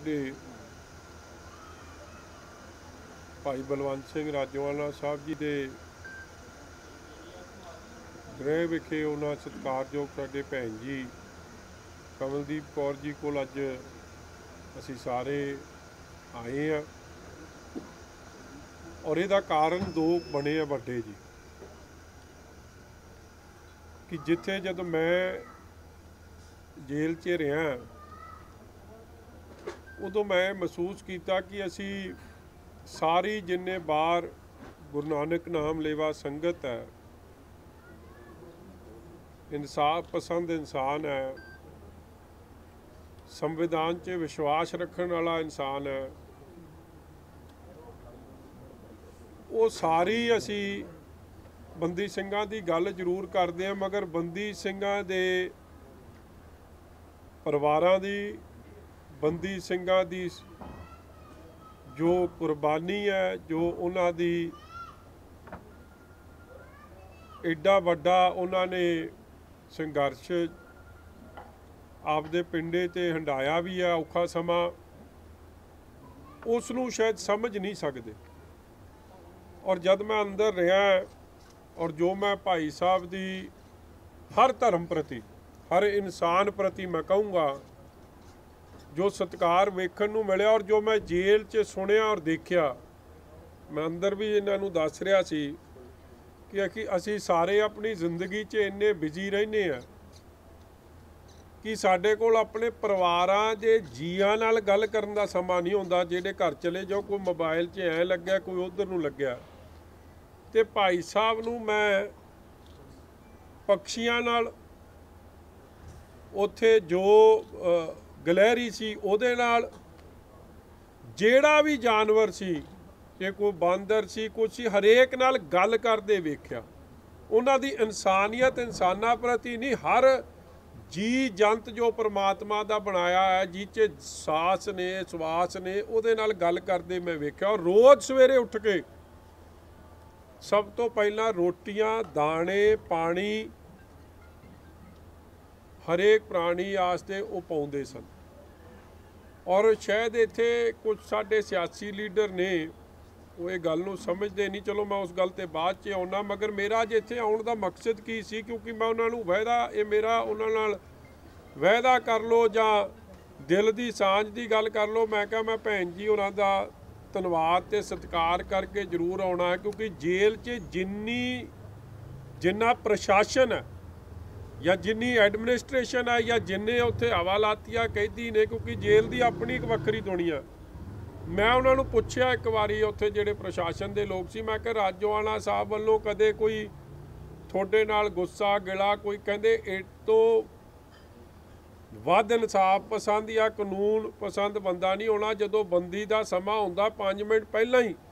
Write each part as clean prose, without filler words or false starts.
ਦੇ ਭਾਈ ਬਲਵੰਤ ਸਿੰਘ ਰਾਜੋਆਣਾ ਸਾਹਿਬ ਜੀ ਦੇ ਗ੍ਰਹਿ ਵਿਖੇ ਉਹਨਾਂ ਸਤਿਕਾਰਯੋਗ ਸਾਡੇ ਭੈਣ ਜੀ ਕਮਲਦੀਪ ਕੌਰ ਜੀ ਕੋਲ ਅੱਜ ਅਸੀਂ ਸਾਰੇ ਆਏ ਹਾਂ ਔਰ ਇਹਦਾ ਕਾਰਨ ਦੋ ਬਣੇ ਆ ਵੱਡੇ ਜੀ ਕਿ ਜਿੱਥੇ ਜਦ ਮੈਂ ਜੇਲ੍ਹ 'ਚ ਰਿਹਾ ਉਦੋਂ मैं महसूस किया कि असी सारी जिन्ने बार गुरु नानक नाम लेवा संगत है इंसाफ पसंद इंसान है संविधान च विश्वास रखने वाला इंसान है वो सारी असी बंदी ਸਿੰਘਾਂ ਦੀ गल जरूर करते हैं मगर बंदी ਸਿੰਘਾਂ ਦੇ परिवारां दी बंदी ਸਿੰਘਾਂ ਦੀ जो कुर्बानी है जो उन्हां दी एडा वड्डा उन्होंने संघर्ष आपदे पिंडे ते हंडाया भी है औखा समा उसनूं शायद समझ नहीं सकते और जब मैं अंदर रहा और जो मैं भाई साहब दी हर धर्म प्रति हर इंसान प्रति मैं कहूँगा जो सत्कार वेखण नूं मिलिया और जो मैं जेल च सुनिया और देखिया मैं अंदर भी इन्हां नूं दस रहा सी कि असी सारे अपनी जिंदगी च इन्ने बिजी रहने हैं कि साडे कोल अपने परिवारां दे जीआं नाल गल करन दा समा नहीं हुंदा जिहड़े घर चले जाओ कोई मोबाइल 'च ऐ लग्या कोई उधर नूं लग्या ते भाई साहब नूं मैं पक्षियां नाल उत्थे जो गलहरी सी उहदे नाल जेड़ा भी जानवर सी जे कोई बांदर सी कुछ सी हरेक नाल गल करदे वेख्या उन्हां दी इंसानियत इंसानां प्रति नहीं हर जी जंत जो परमात्मा दा बनाया है जिह सांस ने सवास ने उहदे नाल गल करदे मैं वेख्या और रोज़ सवेरे उठ के सब तो पहला रोटियां दाने पानी हरेक प्राणी आस्ते वो पाउंदे सन और शायद इत्थे कुछ साडे सियासी लीडर ने वो ये गल नूं समझदे नहीं चलो मैं उस गल ते बाद च आउणा मगर मेरा अज इत्थे आउण दा मकसद की सी क्योंकि मैं उन्हां नूं वायदा ये मेरा उन्हां नाल वायदा कर लो जां दिल दी सांझ दी गल कर लो मैं कहा मैं भैन जी उन्हां दा धन्नवाद ते सत्कार करके जरूर आउणा है क्योंकि जेल च जिन्ना प्रशासन है या जिन्नी एडमिनिस्ट्रेशन है या जिन्ने उत्थे हवालातिया कैदी ने क्योंकि जेल की अपनी एक वक्री दुनिया मैं उन्होंने पूछया एक बारी उत्थे जिहड़े प्रशासन के लोग सी मैं कहा राजोआणा साहब वालों कदे कोई थोड़े नाल गुस्सा गिला कोई कहते इस तो वध इंसाफ पसंद या कानून पसंद बंदा नहीं होना जदों बंदी का समा हुंदा 5 मिनट पहला ही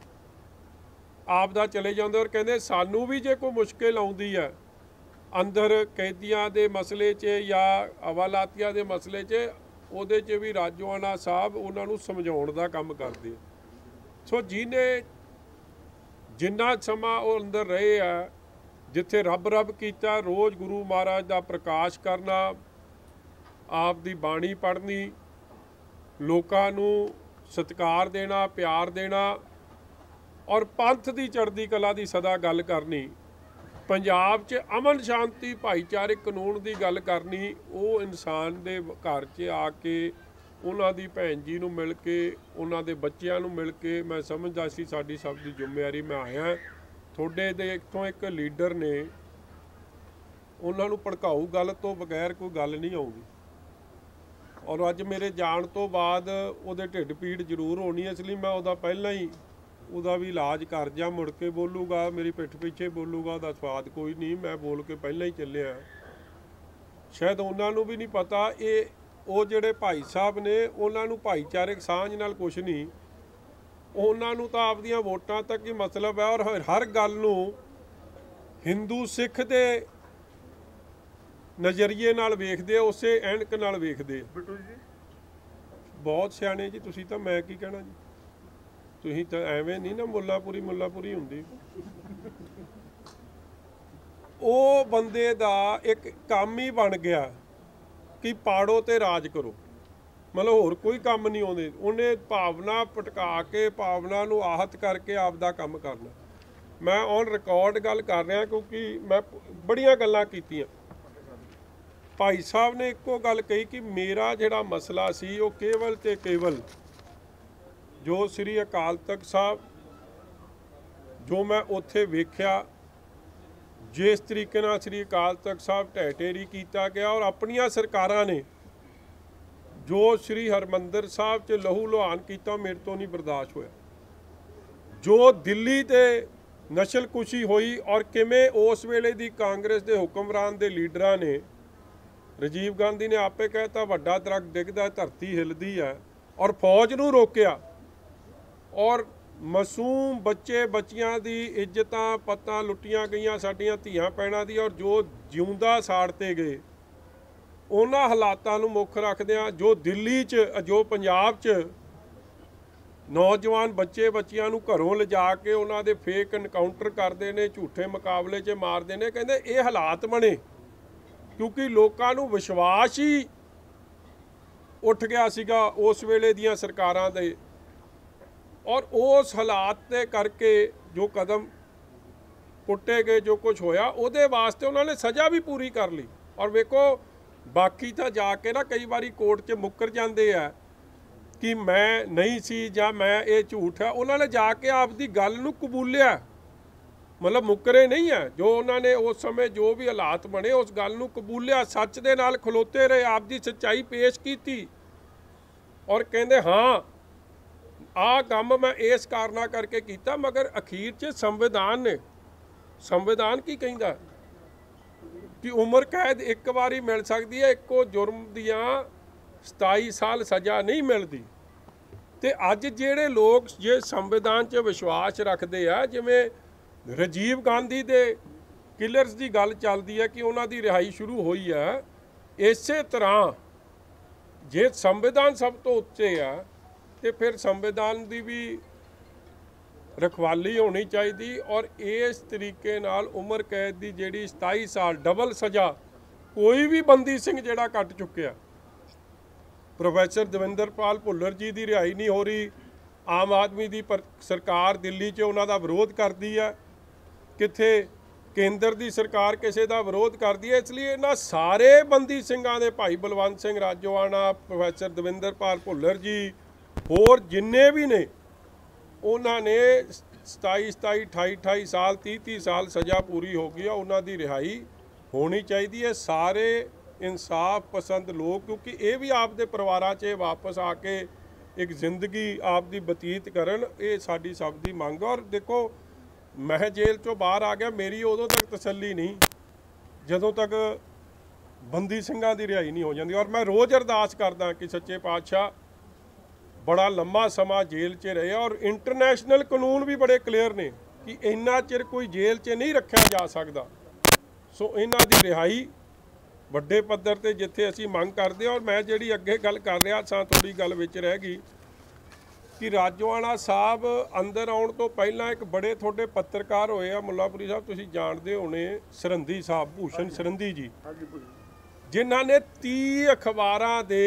आप दा चले जाते और कहते सानू भी जे कोई मुश्किल आउंदी है अंदर कैदियां दे मसले च या हवालातिया दे मसले च उहदे च भी राजोआणा साहब उन्हां नूं समझाउण दा काम करदे सो जिहने जिन्ना समा वो अंदर रहे है जिथे रब रब कीता रोज़ गुरु महाराज दा प्रकाश करना आप दी बाणी पढ़नी लोकां नूं सत्कार देना प्यार देना और पंथ दी चढ़दी कला दी सदा गल करनी पंजाब च अमन शांति भाईचारक कानून की गल करनी वो इंसान के घर च आके उन्हां दी भैन जी नूं मिल के उन्हां दे बच्चिआं नूं मिल के मैं समझदा सी साडी सब दी जिम्मेवारी मैं आया थोड़े दे इत्थों एक लीडर ने उन्हां नूं भड़काऊ गल तो बगैर कोई गल नहीं आउंदी और अज मेरे जाण तो बाद उहदे ढिड पीड़ जरूर होनी इसलिए मैं उहदा पहलां ही ਉਹਦਾ भी इलाज कर जा मुड़ के बोलूगा मेरी पिठ पिछे बोलूगा ਉਹਦਾ स्वाद कोई नहीं मैं बोल के पहले ही ਚੱਲਿਆ शायद उन्होंने भी नहीं पता ये ਉਹ ਜਿਹੜੇ भाई साहब ने उन्होंने भाईचारक सांझ नाल कुछ नहीं उन्होंने तो आपदियां वोटां तक ही मतलब है और हर गल नूं हिंदू सिख दे नज़रिए नाल वेखदे उसे ऐनक नाल वेखदे बहुत सियाणे जी तुसीं तां मैं की कहना जी तुसीं तां एवें नहीं ना मुल्लापुरी हुंदी वो बंदे दा एक काम ही बन गया कि पाड़ो ते राज करो मतलब होर कोई काम नहीं आउंदे। उन्हें भावना भटका के भावना नूं आहत करके आपदा काम करना। मैं ऑन रिकॉर्ड गल कर रहा क्योंकि मैं बड़ियां गल्लां कीतियां। भाई साहब ने एको गल कही कि मेरा जिहड़ा मसला सी वो केवल ते केवल जो श्री अकाल तख्त साहब जो मैं उत्थे वेख्या जिस तरीके नाल श्री अकाल तख्त साहब ढह ढेरी किया गया और अपनियां सरकारां ने जो श्री हरमंदर साहब च लहू लुहान किया मेरे तो नहीं बर्दाश्त होया। जो दिल्ली ते नस्लकुशी हुई और किवें उस वेले दी कांग्रेस के हुक्मरान दे लीडरां ने राजीव गांधी ने आपे कहता वड्डा दरख्त डिगदा धरती हिलदी है और फौज नूं रोकिया और मासूम बच्चे बच्चियां दी इज्जतां पत्तां लुट्टियां गईयां साडियां धीआं भैणां दी और जो जिउंदा साड़ते गए उन्हां हालातां नूं मुੱਖ रखदिआं जो दिल्ली च जो पंजाब च नौजवान बच्चे बच्चियां नूं घरों लिजा के उन्हां दे फेक एनकाउंटर करते हैं झूठे मुकाबले च मारते हैं। कहते ये हालात बने क्योंकि लोगों नूं विश्वास ही उठ गया सीगा उस वेले दियां सरकारां दे और उस हालात के करके जो कदम पुट्टे गए जो कुछ होया उहदे वास्ते उन्होंने सज़ा भी पूरी कर ली। और वेखो बाकी तो जाके ना कई बारी कोर्ट च मुकर जाते हैं कि मैं नहीं सी जां मैं ये झूठ है। उन्होंने जाके आपदी गल नूं कबूलिया मतलब मुकरे नहीं है। जो उन्होंने उस समय जो भी हालात बने उस गल नूं कबूलिया सच दे नाल खलोते रहे आपदी सच्चाई पेश की और कहते हाँ आ काम मैं इस कारणा करके किया। मगर अखीर च संविधान की कहता कि उम्र कैद एक बारी मिल सकती है, एको जुर्म दियां 27 साल सज़ा नहीं मिलती। तो अज जेड़े लोग जे संविधान च विश्वास रखते हैं जिवें राजीव गांधी दे किलरस की गल चलती है कि उन्हों की रिहाई शुरू हुई है, इस तरह जे संविधान सब तो उत्ते है तो फिर संविधान की भी रखवाली होनी चाहिए। और इस तरीके नाल उम्र कैद की जिहड़ी 27 साल डबल सज़ा कोई भी बंदी सिंह जिहड़ा कट चुकिया। प्रोफैसर दविंदरपाल भुल्लर जी की रिहाई नहीं हो रही। आम आदमी की सरकार दिल्ली च उन्हां दा विरोध करती है, कित्थे केंद्र की सरकार किसी का विरोध करती है। इसलिए इन्हां सारे बंदी सिंघां दे भाई बलवंत सिंह राजोआणा प्रोफैसर दविंदरपाल भुल्लर जी होर जिन्ने भी ने उन्होंने 27 28 साल 30 साल सज़ा पूरी हो गई है। उन्हों की रिहाई होनी चाहिए है। सारे इंसाफ पसंद लोग क्योंकि ये भी आपके परिवारों च वापस आके एक जिंदगी आपकी बतीत करन, ये साडी सब दी मंग। और देखो मैं जेल चों बाहर आ गया, मेरी उदों तक तसल्ली नहीं जदों तक बंदी सिंघां दी रिहाई नहीं हो जाती। और मैं रोज़ अरदास करदा कि सच्चे पातशाह बड़ा लंबा समा जेल च रहे और इंटरनेशनल कानून भी बड़े क्लीयर ने कि इन्ना चिर कोई जेल च नहीं रखा जा सकता। सो इन्हां दी रिहाई ਵੱਡੇ पद्धर ते जिथे असी मंग करते। और मैं जी अगे गल कर रहा सा थोड़ी गल विच रह गई कि राजोआणा साहब अंदर आउण तो पहला एक बड़े थोड़े पत्रकार होए आ मुल्लापुरी साहब, तुसीं जानदे होने सरहंदी साहब भूषण सरहंदी जी, जिन्हां ने 30 अखबारां दे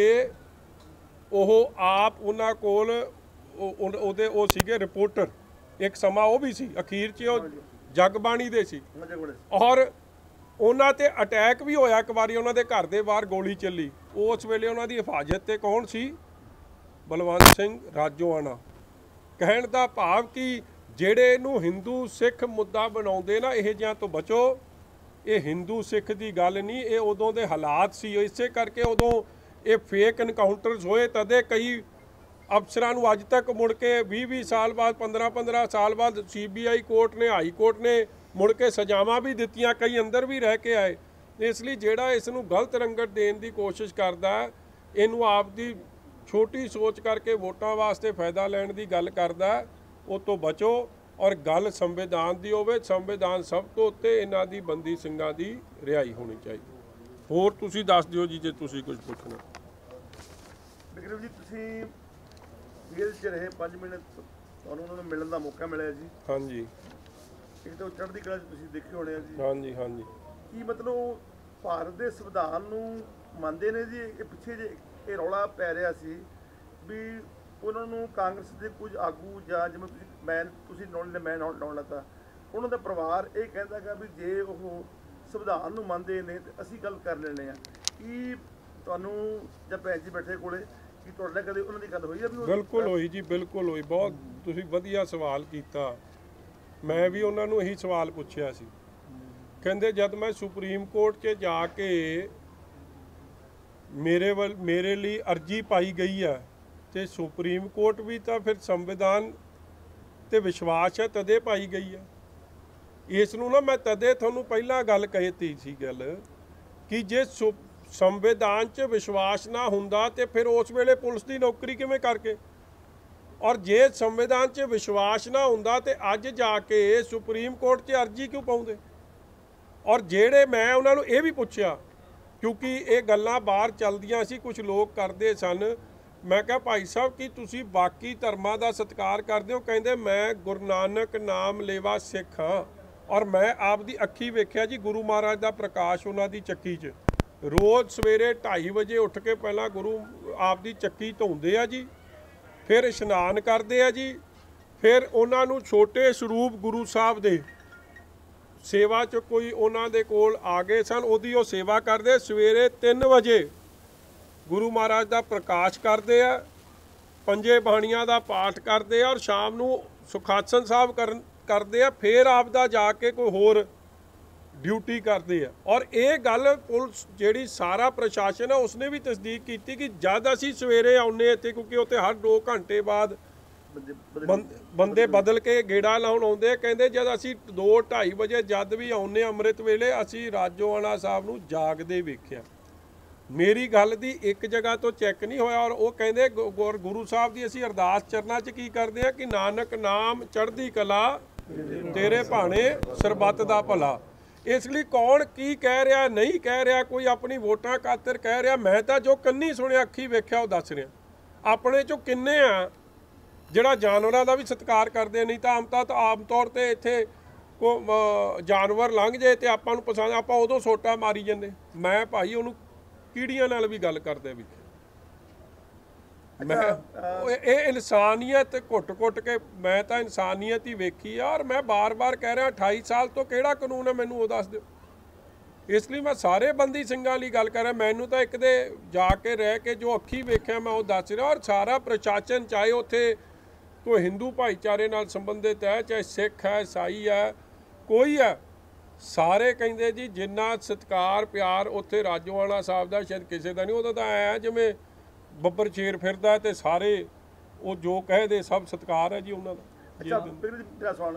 ਉਹ आप उन्हां कोल ਉਹਦੇ ਉਹ ਸੀਗੇ रिपोर्टर। एक समा वो भी सी अखीर 'ਚ ਉਹ जगबाणी ਦੇ ਸੀ और ਉਹਨਾਂ ਤੇ ਅਟੈਕ ਵੀ ਹੋਇਆ ਇੱਕ ਵਾਰੀ, ਉਹਨਾਂ ਦੇ ਘਰ ਦੇ ਬਾਹਰ ਗੋਲੀ ਚੱਲੀ। ਉਸ ਵੇਲੇ ਉਹਨਾਂ ਦੀ ਹਿਫਾਜ਼ਤ ਤੇ ਕੌਣ ਸੀ? ਬਲਵੰਤ ਸਿੰਘ ਰਾਜੋਆਣਾ। ਕਹਿਣ ਦਾ ਭਾਵ ਕਿ ਜਿਹੜੇ ਇਹਨੂੰ ਹਿੰਦੂ ਸਿੱਖ ਮੁੱਦਾ ਬਣਾਉਂਦੇ ਨਾ ਇਹ ਜਿਹਾਂ ਤੋਂ ਬਚੋ। ਇਹ ਹਿੰਦੂ ਸਿੱਖ ਦੀ ਗੱਲ ਨਹੀਂ, ਇਹ ਉਦੋਂ ਦੇ ਹਾਲਾਤ ਸੀ। ਇਸੇ ਕਰਕੇ ਉਦੋਂ ਇਹ ਫੇਕ ਇਨਕਾਊਂਟਰਸ ਹੋਏ ਤਦੇ ਕਈ ਅਫਸਰਾਂ ਨੂੰ ਅੱਜ ਤੱਕ ਮੁੜ ਕੇ 20 ਸਾਲ ਬਾਅਦ 15 ਸਾਲ ਬਾਅਦ CBI ਕੋਰਟ ਨੇ ਹਾਈ ਕੋਰਟ ਨੇ ਮੁੜ ਕੇ ਸਜ਼ਾਵਾਂ ਵੀ ਦਿੱਤੀਆਂ, ਕਈ ਅੰਦਰ ਵੀ ਰਹਿ ਕੇ ਆਏ। ਇਸ ਲਈ ਜਿਹੜਾ ਇਸ ਨੂੰ ਗਲਤ ਰੰਗਤ ਦੇਣ ਦੀ ਕੋਸ਼ਿਸ਼ ਕਰਦਾ ਇਹਨੂੰ ਆਪਦੀ ਛੋਟੀ ਸੋਚ ਕਰਕੇ ਵੋਟਾਂ ਵਾਸਤੇ ਫਾਇਦਾ ਲੈਣ ਦੀ ਗੱਲ ਕਰਦਾ, ਉਹ ਤੋਂ ਬਚੋ। ਔਰ ਗੱਲ ਸੰਵਿਧਾਨ ਦੀ ਹੋਵੇ, ਸੰਵਿਧਾਨ ਸਭ ਤੋਂ ਉੱਤੇ, ਇਹਨਾਂ ਦੀ ਬੰਦੀ ਸਿੰਘਾਂ ਦੀ ਰਿਹਾਈ ਹੋਣੀ ਚਾਹੀਦੀ। ਹੋਰ ਤੁਸੀਂ ਦੱਸ ਦਿਓ ਜੀ ਜੇ ਤੁਸੀਂ ਕੁਝ ਪੁੱਛਣਾ। ਬਿਕਰਮ ਜੀ ਤੁਸੀਂ ਜੇਲ੍ਹ 'ਚ ਰਹੇ 5 ਮਹੀਨੇ, ਤੁਹਾਨੂੰ ਉਹਨਾਂ ਨੂੰ ਮਿਲਣ ਦਾ ਮੌਕਾ ਮਿਲਿਆ ਜੀ? ਹਾਂਜੀ। ਇੱਕ ਤਾਂ ਚੜ੍ਹਦੀ ਕਲਾ 'ਚ ਤੁਸੀਂ ਦੇਖੇ ਹੋਣੇ ਆ ਜੀ। ਹਾਂਜੀ ਹਾਂਜੀ। ਕੀ ਮਤਲਬ ਭਾਰਤ ਦੇ ਸੰਵਿਧਾਨ ਨੂੰ ਮੰਨਦੇ ਨੇ ਜੀ? ਇਹ ਪਿੱਛੇ ਜੇ ਇਹ ਰੌਲਾ ਪੈ ਰਿਹਾ ਸੀ ਵੀ ਉਹਨਾਂ ਨੂੰ ਕਾਂਗਰਸ ਦੇ ਕੁਝ ਆਗੂ ਜਾਂ ਜਿਵੇਂ ਤੁਸੀਂ ਲਾਉਣ ਲੱਗਾ, ਉਹਨਾਂ ਦਾ ਪਰਿਵਾਰ ਇਹ ਕਹਿੰਦਾ ਗਾ ਵੀ ਜੇ ਉਹ ਸੰਵਿਧਾਨ ਨੂੰ ਮੰਨਦੇ ਨੇ ਤੇ ਅਸੀਂ ਗੱਲ ਕਰ ਲੈਂਦੇ ਹਾਂ। ਕੀ ਤੁਹਾਨੂੰ ਜਾਂ ਭੈਣ ਜੀ ਬੈਠੇ ਕੋਲੇ ਕੀ ਤੁਹਾਡੇ ਨਾਲ ਕਦੇ ਉਹਨਾਂ ਦੀ ਗੱਲ ਹੋਈ ਹੈ? ਵੀ ਬਿਲਕੁਲ ਹੋਈ ਜੀ, ਬਿਲਕੁਲ ਹੋਈ। ਬਹੁਤ ਤੁਸੀਂ ਵਧੀਆ ਸਵਾਲ ਕੀਤਾ। ਮੈਂ ਵੀ ਉਹਨਾਂ ਨੂੰ ਇਹੀ ਸਵਾਲ ਪੁੱਛਿਆ ਸੀ। ਕਹਿੰਦੇ ਜਦ ਮੈਂ ਸੁਪਰੀਮ ਕੋਰਟ 'ਚ ਜਾ ਕੇ ਮੇਰੇ ਲਈ ਅਰਜੀ ਪਾਈ ਗਈ ਹੈ ਤੇ ਸੁਪਰੀਮ ਕੋਰਟ ਵੀ ਤਾਂ ਫਿਰ ਸੰਵਿਧਾਨ ਤੇ ਵਿਸ਼ਵਾਸ ਹੈ ਤਦੇ ਪਾਈ ਗਈ ਹੈ। ਇਸ ਨੂੰ ਨਾ ਮੈਂ ਤਦੇ ਤੁਹਾਨੂੰ ਪਹਿਲਾਂ ਗੱਲ ਕਹੀ ਸੀ ਗੱਲ ਕਿ ਜੇ ਸੰਵਿਧਾਨ 'ਚ ਵਿਸ਼ਵਾਸ ਨਾ ਹੁੰਦਾ ਤੇ ਫਿਰ ਉਸ ਵੇਲੇ ਪੁਲਿਸ ਦੀ ਨੌਕਰੀ ਕਿਵੇਂ ਕਰਕੇ, ਔਰ ਜੇ ਸੰਵਿਧਾਨ 'ਚ ਵਿਸ਼ਵਾਸ ਨਾ ਹੁੰਦਾ ਤੇ ਅੱਜ ਜਾ ਕੇ ਸੁਪਰੀਮ ਕੋਰਟ 'ਚ ਅਰਜੀ ਕਿਉਂ ਪਾਉਂਦੇ। ਔਰ ਜਿਹੜੇ ਮੈਂ ਉਹਨਾਂ ਨੂੰ ਇਹ ਵੀ ਪੁੱਛਿਆ ਕਿਉਂਕਿ ਇਹ ਗੱਲਾਂ ਬਾਹਰ ਚੱਲਦੀਆਂ ਸੀ, ਕੁਝ ਲੋਕ ਕਰਦੇ ਸਨ। ਮੈਂ ਕਿਹਾ ਭਾਈ ਸਾਹਿਬ ਕਿ ਤੁਸੀਂ ਬਾਕੀ ਧਰਮਾਂ ਦਾ ਸਤਿਕਾਰ ਕਰਦੇ ਹੋ? ਕਹਿੰਦੇ ਮੈਂ ਗੁਰੂ ਨਾਨਕ ਨਾਮ ਲੇਵਾ ਸਿੱਖ ਹਾਂ ਔਰ ਮੈਂ ਆਪ ਦੀ ਅੱਖੀ ਵੇਖਿਆ ਜੀ ਗੁਰੂ ਮਹਾਰਾਜ ਦਾ ਪ੍ਰਕਾਸ਼ ਉਹਨਾਂ ਦੀ ਚੱਕੀ 'ਚ। ਰੋਜ਼ ਸਵੇਰੇ 2:30 ਵਜੇ ਉੱਠ ਕੇ ਪਹਿਲਾਂ ਗੁਰੂ ਆਪ ਦੀ ਚੱਕੀ ਧੋਂਦੇ ਆ ਜੀ, ਫਿਰ ਇਸ਼ਨਾਨ ਕਰਦੇ ਆ ਜੀ, ਫਿਰ ਉਹਨਾਂ ਨੂੰ ਛੋਟੇ ਸਰੂਪ ਗੁਰੂ ਸਾਹਿਬ ਦੇ ਸੇਵਾ 'ਚ ਕੋਈ ਉਹਨਾਂ ਦੇ ਕੋਲ ਆ ਗਏ ਸਨ, ਉਹਦੀ ਉਹ ਸੇਵਾ ਕਰਦੇ। ਸਵੇਰੇ 3 ਵਜੇ ਗੁਰੂ ਮਹਾਰਾਜ ਦਾ ਪ੍ਰਕਾਸ਼ ਕਰਦੇ ਆ, ਪੰਜੇ ਬਾਣੀਆਂ ਦਾ ਪਾਠ ਕਰਦੇ ਆ ਔਰ ਸ਼ਾਮ ਨੂੰ ਸੁਖਾਸਨ ਸਾਹਿਬ ਕਰਦੇ ਆ, ਫਿਰ ਆਪ ਦਾ ਜਾ ਕੇ ਕੋਈ ਹੋਰ ਡਿਊਟੀ ਕਰਦੇ ਆ। ਔਰ ਇਹ ਗੱਲ ਪੁਲਿਸ ਜਿਹੜੀ ਸਾਰਾ ਪ੍ਰਸ਼ਾਸਨ ਆ ਉਸਨੇ ਵੀ ਤਸਦੀਕ ਕੀਤੀ ਕਿ ਜਦ ਅਸੀਂ ਸਵੇਰੇ ਆਉਂਦੇ ਇੱਥੇ, ਕਿਉਂਕਿ ਉੱਥੇ ਹਰ 2 ਘੰਟੇ ਬਾਅਦ ਬੰਦੇ ਬਦਲ ਕੇ ਗੇੜਾ ਲਾਉਣ ਆਉਂਦੇ, ਕਹਿੰਦੇ ਜਦ ਅਸੀਂ 2-2:30 ਵਜੇ ਜਦ ਵੀ ਆਉਂਦੇ ਅੰਮ੍ਰਿਤ ਵੇਲੇ ਅਸੀਂ ਰਾਜੋਆਣਾ ਸਾਹਿਬ ਨੂੰ ਜਾਗਦੇ ਵੇਖਿਆ। ਮੇਰੀ ਗੱਲ ਦੀ ਇੱਕ ਜਗ੍ਹਾ ਤੋਂ ਚੈੱਕ ਨਹੀਂ ਹੋਇਆ। ਔਰ ਉਹ ਕਹਿੰਦੇ ਗੁਰੂ ਸਾਹਿਬ ਦੀ ਅਸੀਂ ਅਰਦਾਸ ਚਰਨਾਂ 'ਚ ਕੀ ਕਰਦੇ ਆ ਕਿ ਨਾਨਕ ਨਾਮ ਚੜ੍ਹਦੀ ਕਲਾ ਤੇਰੇ ਭਾਣੇ ਸਰਬੱਤ ਦਾ ਭਲਾ। ਇਸ ਲਈ ਕੌਣ ਕੀ ਕਹਿ ਰਿਹਾ ਨਹੀਂ ਕਹਿ ਰਿਹਾ, ਕੋਈ ਆਪਣੀ ਵੋਟਾਂ ਖਾਤਰ ਕਹਿ ਰਿਹਾ, ਮੈਂ ਤਾਂ ਜੋ ਕੰਨੀ ਸੁਣਿਆ ਅੱਖੀ ਵੇਖਿਆ ਉਹ ਦੱਸ ਰਿਹਾ। ਆਪਣੇ 'ਚੋਂ ਕਿੰਨੇ ਆ ਜਿਹੜਾ ਜਾਨਵਰਾਂ ਦਾ ਵੀ ਸਤਿਕਾਰ ਕਰਦੇ? ਨਹੀਂ ਤਾਂ ਆਮ ਤੌਰ ਤੇ ਇੱਥੇ ਜਾਨਵਰ ਲੰਘ ਜੇ ਤੇ ਆਪਾਂ ਨੂੰ ਪਸੰਦ, ਆਪਾਂ ਉਦੋਂ ਸੋਟਾ ਮਾਰੀ ਜਾਂਦੇ। ਮੈਂ ਭਾਈ ਉਹਨੂੰ ਕੀੜੀਆਂ ਨਾਲ ਵੀ ਗੱਲ ਕਰਦੇ ਵੀ ਮੈਂ ਇਹ ਇਨਸਾਨੀਅਤ ਘੁੱਟ ਕੇ ਮੈਂ ਤਾਂ ਇਨਸਾਨੀਅਤ ਹੀ ਵੇਖੀ ਆ। ਔਰ ਮੈਂ ਬਾਰ-ਬਾਰ ਕਹਿ ਰਿਹਾ 28 ਸਾਲ ਤੋਂ ਕਿਹੜਾ ਕਾਨੂੰਨ ਹੈ ਮੈਨੂੰ ਉਹ ਦੱਸ ਦਿਓ। ਇਸ ਲਈ ਮੈਂ ਸਾਰੇ ਬੰਦੀ ਸਿੰਘਾਂ ਲਈ ਗੱਲ ਕਰ ਰਿਹਾ। ਮੈਨੂੰ ਤਾਂ ਇੱਕ ਦੇ ਜਾ ਕੇ ਰਹਿ ਕੇ ਜੋ ਅੱਖੀ ਵੇਖਿਆ ਮੈਂ ਉਹ ਦੱਸ ਰਿਹਾ। ਔਰ ਸਾਰਾ ਪ੍ਰਸ਼ਾਸਨ ਚਾਹੇ ਉੱਥੇ ਕੋਈ ਹਿੰਦੂ ਭਾਈਚਾਰੇ ਨਾਲ ਸੰਬੰਧਿਤ ਹੈ, ਚਾਹੇ ਸਿੱਖ ਹੈ, ਈਸਾਈ ਹੈ, ਕੋਈ ਹੈ, ਸਾਰੇ ਕਹਿੰਦੇ ਜੀ ਜਿੰਨਾ ਸਤਿਕਾਰ ਪਿਆਰ ਉੱਥੇ ਰਾਜੋਆਣਾ ਸਾਹਿਬ ਦਾ ਸ਼ਾਇਦ ਕਿਸੇ ਦਾ ਨਹੀਂ। ਉਹਦਾ ਤਾਂ ਐ ਜਿਵੇਂ ਬੱਬਰ ਸ਼ੇਰ ਫਿਰਦਾ ਤੇ ਸਾਰੇ ਉਹ ਜੋ ਕਹਦੇ ਸਭ ਸਤਿਕਾਰ ਹੈ ਜੀ ਉਹਨਾਂ ਦਾ। ਅੱਛਾ ਮੇਰਾ ਸਵਾਲ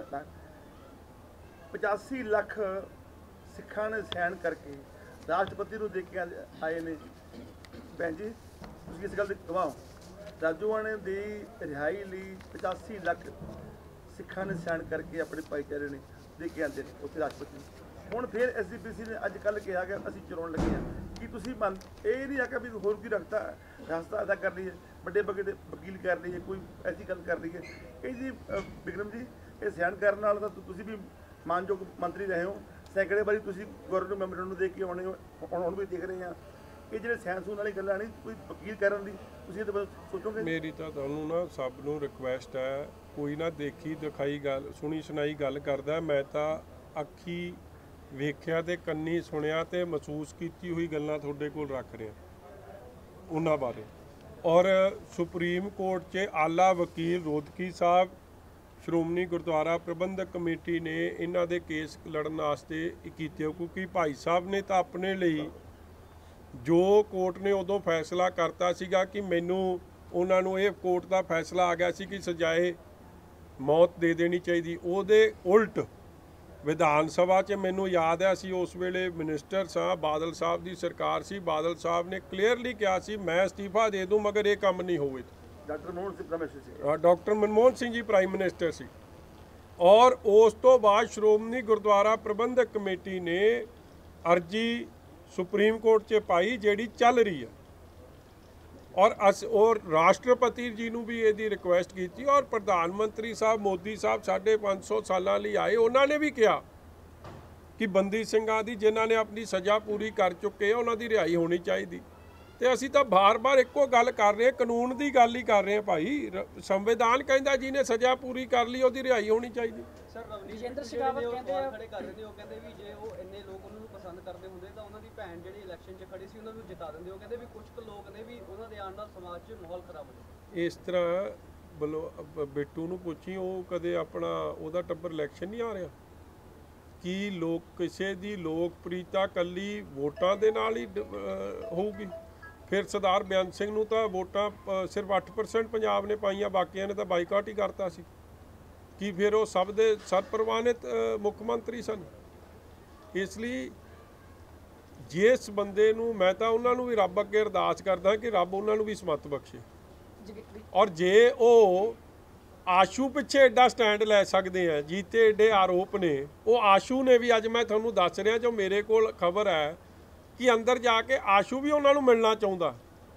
85 ਲੱਖ ਸਿੱਖਾਂ ਨੇ ਸਾਈਨ ਕਰਕੇ ਰਾਸ਼ਟਰਪਤੀ ਨੂੰ ਦੇ ਕੇ ਆਏ ਨੇ। ਭੈਣ ਜੀ ਤੁਸੀਂ ਇਸ ਗੱਲ ਦੀ ਗਵਾਹ ਹੋ, ਰਾਜੋਆਣੇ ਦੀ ਰਿਹਾਈ ਲਈ 85 ਲੱਖ ਸਿੱਖਾਂ ਨੇ ਸਾਈਨ ਕਰਕੇ ਆਪਣੇ ਭਾਈਚਾਰੇ ਨੇ ਦੇ ਕੇ ਆਉਂਦੇ ਨੇ ਉੱਥੇ ਰਾਸ਼ਟਰਪਤੀ ਨੂੰ। ਹੁਣ ਫਿਰ SGPC ਨੇ ਅੱਜ ਕੱਲ੍ਹ ਕਿਹਾ ਕਿ ਅਸੀਂ ਚਲਾਉਣ ਲੱਗੇ ਹਾਂ। ਕੀ ਤੁਸੀਂ ਇਹ ਨਹੀਂ ਆਖਿਆ ਵੀ ਹੋਰ ਕੀ ਰਸਤਾ ਅਦਾ ਕਰ ਲਈਏ, ਵੱਡੇ ਵਕੀਲ ਕਰ ਲਈਏ, ਕੋਈ ਐਸੀ ਗੱਲ ਕਰ ਲਈਏ? ਇਹ ਜੀ ਬਿਕਰਮ ਜੀ ਇਹ ਸਾਈਨ ਕਰਨ ਨਾਲ ਤਾਂ ਤੁਸੀਂ ਵੀ ਮਾਨਯੋਗ ਮੰਤਰੀ ਰਹੇ ਹੋ, ਸੈਂਕੜੇ ਵਾਰੀ ਤੁਸੀਂ ਗਵਰਨਰ ਮੈਂਬਰ ਨੂੰ ਦੇ ਕੇ ਆਉਣੇ ਹੋ, ਹੁਣ ਵੀ ਦੇਖ ਰਹੇ ਹਾਂ। ਇਹ ਜਿਹੜੇ ਸਾਇੰਸੂਨ ਵਾਲੀ ਗੱਲਾਂ ਨਹੀਂ ਕੋਈ ਵਕੀਲ ਕਰਨ ਦੀ, ਤੁਸੀਂ ਇਹ ਤਾਂ ਸੋਚੋਗੇ? ਮੇਰੀ ਤਾਂ ਤੁਹਾਨੂੰ ਨਾ ਸਭ ਨੂੰ ਰਿਕੁਐਸਟ ਹੈ, ਕੋਈ ਨਾ ਦੇਖੀ ਦਿਖਾਈ ਗੱਲ ਸੁਣੀ ਸੁਣਾਈ ਗੱਲ ਕਰਦਾ। ਮੈਂ ਤਾਂ ਅੱਖੀ ਵੇਖਿਆ ਤੇ ਕੰਨੀ ਸੁਣਿਆ ਤੇ ਮਹਿਸੂਸ ਕੀਤੀ ਹੋਈ ਗੱਲਾਂ ਤੁਹਾਡੇ ਕੋਲ ਰੱਖ ਰਿਹਾ ਉਹਨਾਂ ਬਾਰੇ। ਔਰ ਸੁਪਰੀਮ ਕੋਰਟ 'ਚ ਆਲਾ ਵਕੀਲ ਰੋਦਕੀ ਸਾਹਿਬ ਸ਼੍ਰੋਮਣੀ ਗੁਰਦੁਆਰਾ ਪ੍ਰਬੰਧਕ ਕਮੇਟੀ ਨੇ ਇਹਨਾਂ ਦੇ ਕੇਸ ਲੜਨ ਵਾਸਤੇ ਕੀਤੇ, ਕਿਉਂਕਿ ਭਾਈ ਸਾਹਿਬ ਨੇ ਤਾਂ ਆਪਣੇ ਲਈ ਜੋ ਕੋਰਟ ਨੇ ਉਦੋਂ ਫੈਸਲਾ ਕਰਤਾ ਸੀਗਾ ਕਿ ਮੈਨੂੰ ਉਹਨਾਂ ਨੂੰ ਇਹ ਕੋਰਟ ਦਾ ਫੈਸਲਾ ਆ ਗਿਆ ਸੀ ਕਿ ਸਜ਼ਾਏ ਮੌਤ ਦੇ ਦੇਣੀ ਚਾਹੀਦੀ, ਉਹਦੇ ਉਲਟ ਵਿਧਾਨ ਸਭਾ 'ਚ ਮੈਨੂੰ ਯਾਦ ਹੈ ਅਸੀਂ ਉਸ ਵੇਲੇ ਮਿਨਿਸਟਰ ਸਾਂ, ਬਾਦਲ ਸਾਹਿਬ ਦੀ ਸਰਕਾਰ ਸੀ। ਬਾਦਲ ਸਾਹਿਬ ਨੇ ਕਲੀਅਰਲੀ ਕਿਹਾ ਸੀ ਮੈਂ ਅਸਤੀਫਾ ਦੇ ਦੂੰ ਮਗਰ ਇਹ ਕੰਮ ਨਹੀਂ ਹੋਵੇ। Doctor Manmohan Singh ji prime minister ਸੀ। ਔਰ ਉਸ ਤੋਂ ਬਾਅਦ ਸ਼੍ਰੋਮਣੀ ਗੁਰਦੁਆਰਾ ਪ੍ਰਬੰਧਕ ਕਮੇਟੀ ਨੇ ਅਰਜੀ ਸੁਪਰੀਮ ਕੋਰਟ 'ਚ ਪਾਈ ਜਿਹੜੀ ਚੱਲ ਰਹੀ ਹੈ। ਔਰ ਰਾਸ਼ਟਰਪਤੀ ਜੀ ਨੂੰ ਵੀ ਇਹਦੀ ਰਿਕੁਐਸਟ ਕੀਤੀ ਔਰ ਪ੍ਰਧਾਨ ਮੰਤਰੀ ਸਾਹਿਬ ਮੋਦੀ ਸਾਹਿਬ 550 ਸਾਲਾਂ ਲਈ ਆਏ, ਉਹਨਾਂ ਨੇ ਵੀ ਕਿਹਾ ਕਿ ਬੰਦੀ ਸਿੰਘਾਂ ਦੀ ਜਿਨ੍ਹਾਂ ਨੇ ਆਪਣੀ ਸਜ਼ਾ ਪੂਰੀ ਕਰ ਚੁੱਕੇ ਉਹਨਾਂ ਦੀ ਰਿਹਾਈ ਹੋਣੀ ਚਾਹੀਦੀ। ਤੇ ਤੇ ਅਸੀਂ ਤਾਂ ਬਾਰ-ਬਾਰ ਇੱਕੋ ਗੱਲ ਕਰ ਰਹੇ, ਕਾਨੂੰਨ ਦੀ ਗੱਲ ਹੀ ਕਰ ਰਹੇ ਹਾਂ ਭਾਈ। ਸੰਵਿਧਾਨ ਕਹਿੰਦਾ ਜਿਹਨੇ ਸਜ਼ਾ ਪੂਰੀ ਕਰ ਲਈ ਉਹਦੀ ਰਿਹਾਈ ਹੋਣੀ ਚਾਹੀਦੀ। ਸਰ ਰਵਨੀਤ ਸ਼ਿਕਾਵਤ ਕਹਿੰਦੇ ਆ ਖੜੇ ਕਰ ਰਹੇ ਨੇ, ਉਹ ਕਹਿੰਦੇ ਵੀ ਜੇ ਉਹ ਇੰਨੇ ਲੋਕ ਉਹਨਾਂ ਨੂੰ ਪਸੰਦ ਕਰਦੇ ਹੁੰਦੇ ਤਾਂ ਉਹਨਾਂ ਦੀ ਭੈਣ ਜਿਹੜੀ ਇਲੈਕਸ਼ਨ 'ਚ ਖੜੀ ਸੀ ਉਹਨਾਂ ਨੂੰ ਜਿਤਾ ਦਿੰਦੇ। ਉਹ ਕਹਿੰਦੇ ਵੀ ਕੁਝ ਕੁ ਲੋਕ ਨੇ ਵੀ ਉਹਨਾਂ ਦੇ ਆਉਣ ਨਾਲ ਸਮਾਜ 'ਚ ਮਾਹੌਲ ਖਰਾਬ ਹੋ ਜਾਂਦਾ। ਇਸ ਤਰ੍ਹਾਂ ਬਿੱਟੂ ਨੂੰ ਪੁੱਛੀ, ਉਹ ਕਦੇ ਆਪਣਾ ਉਹਦਾ ਟੱਬਰ ਇਲੈਕਸ਼ਨ ਨਹੀਂ ਆ ਰਿਹਾ? ਕੀ ਲੋਕ ਕਿਸੇ ਦੀ ਲੋਕਪ੍ਰਿਯਤਾ ਕੱਲੀ ਵੋਟਾਂ ਦੇ ਨਾਲ ਹੀ ਹੋਊਗੀ? ਫਿਰ ਸਰਦਾਰ ਬੇਅੰਤ ਸਿੰਘ ਨੂੰ ਤਾਂ ਵੋਟਾਂ ਸਿਰਫ 8% ਪੰਜਾਬ ਨੇ ਪਾਈਆਂ, ਬਾਕੀਆਂ ਨੇ ਤਾਂ ਬਾਈਕਾਟ ਹੀ ਕਰਤਾ ਸੀ। ਕੀ ਫਿਰ ਉਹ ਸਭ ਦੇ ਸਰਪ੍ਰਵਾਨਿਤ ਮੁੱਖ ਮੰਤਰੀ ਸਨ? ਇਸ ਲਈ ਜਿਸ ਬੰਦੇ ਨੂੰ, ਮੈਂ ਤਾਂ ਉਹਨਾਂ ਨੂੰ ਵੀ ਰੱਬ ਅੱਗੇ ਅਰਦਾਸ ਕਰਦਾ ਕਿ ਰੱਬ ਉਹਨਾਂ ਨੂੰ ਵੀ ਸਮੱਤ ਬਖਸ਼ੇ। ਔਰ ਜੇ ਉਹ ਆਸ਼ੂ ਪਿੱਛੇ ਐਡਾ ਸਟੈਂਡ ਲੈ ਸਕਦੇ ਆ, ਜੀਤੇ ਐਡੇ ਆਰੋਪ ਨੇ, ਉਹ ਆਸ਼ੂ ਨੇ ਵੀ, ਅੱਜ ਮੈਂ ਤੁਹਾਨੂੰ ਦੱਸ ਰਿਹਾ ਜੋ ਮੇਰੇ ਕੋਲ ਖਬਰ ਹੈ ਕਿ ਅੰਦਰ ਜਾ ਕੇ ਆਸ਼ੂ ਵੀ ਉਹਨਾਂ ਨੂੰ ਮਿਲਣਾ ਚਾਹੁੰਦਾ।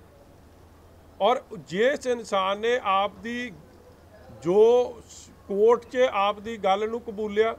ਔਰ ਜਿਸ ਇਨਸਾਨ ਨੇ ਆਪ ਦੀ ਜੋ ਕੋਰਟ 'ਚ ਆਪ ਦੀ ਗੱਲ ਨੂੰ ਕਬੂਲਿਆ,